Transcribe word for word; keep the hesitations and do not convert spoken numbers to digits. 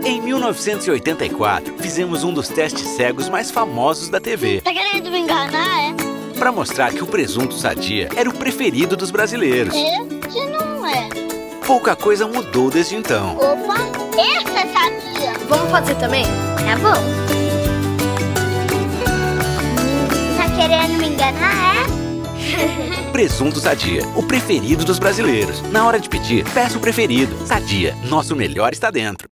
Em mil novecentos e oitenta e quatro, fizemos um dos testes cegos mais famosos da T V. Tá querendo me enganar, é? Para mostrar que o presunto Sadia era o preferido dos brasileiros. Esse não é. Pouca coisa mudou desde então. Opa, essa é Sadia. Vamos fazer também? Tá bom. Tá querendo me enganar, é? Presunto Sadia, o preferido dos brasileiros. Na hora de pedir, peça o preferido. Sadia, nosso melhor está dentro.